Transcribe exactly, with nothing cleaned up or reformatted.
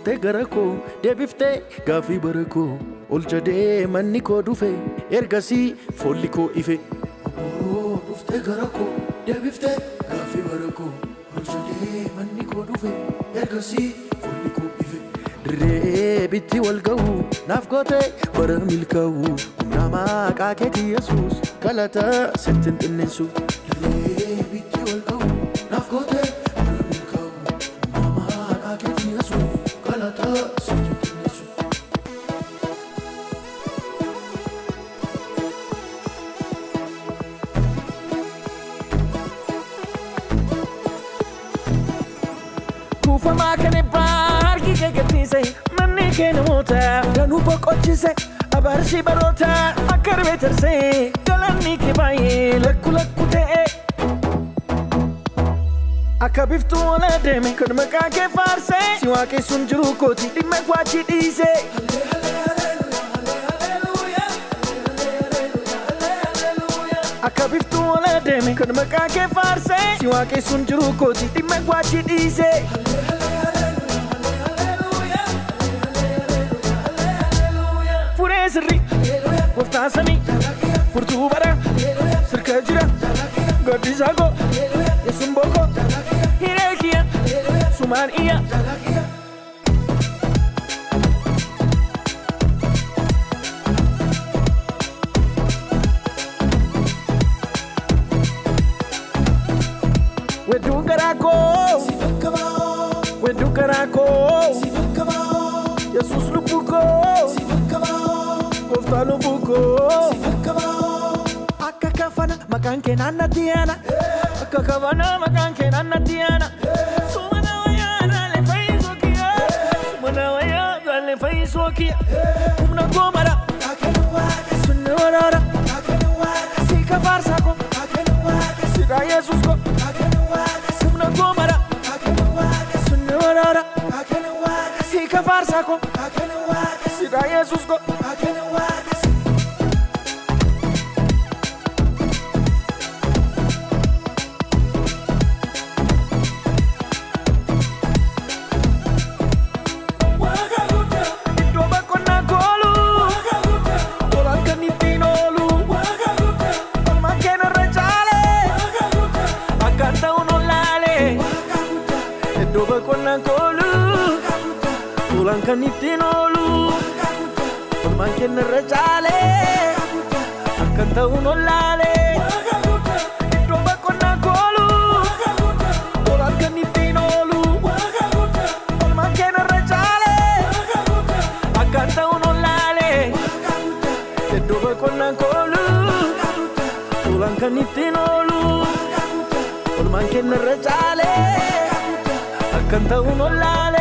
Dhufte garako deebifte gaaffii barako ol jedhee manni koo dhufe ergasii folli koo ife. Dhufte garako deebifte gaaffii barako ol jedhee manni koo dhufe ergasii folli koo ife. Dirree bitti wal ga'u naaf goote bara milkaa'u nama qaaqeeti Yesuus galata sittin xinneessu. Dirree bitti wal ga'u naaf goote bara milkaa'u nama qaaqeeti Yesuus galata sittin xinneessu. Kufamaa kan ebbaa Gagatise, manni kena mota, danu boqochise, abarsi barota, akarbeterse, galanni kibaye, lakku lakku ta'e. Akka biftu wala deeme, kan maqaa kee faarse, si waaqessuun jiru kooti, dhimma waachi dhiise. Akka biftu wala deeme, kan maqaa kee faarse, si waaqessuun jiru kooti, dhimma waachi dhiise. Sirri, waftaasani, furtuu bara, sirka jira, gaddisaa koo, yesuun booko, hiree kiyya, sumaan iyya. Wedduu garaa koo, wedduu garaa koo, yesuus lubbuu koo. Talo buko Akka kafana makan kenana tiana Akka kafana makan kenana tiana Sumana wayana le faisokia Sumana wayana le faisokia Umna gomara Akenu waka Sunne warara Akenu waka Sika farsako Akenu waka Sika Yesus ko Akenu waka Umna gomara Akenu waka Sunne warara Akenu waka Sika farsako Akenu waka Sika Yesus ko Akenu waka Tulang kanitinolu, permangkin rejale, akan tahu nolale. Domba kona kolu, tulang kanitinolu, permangkin rejale, akan tahu nolale. Domba kona kolu, tulang kanitinolu, permangkin rejale, akan tahu nolale.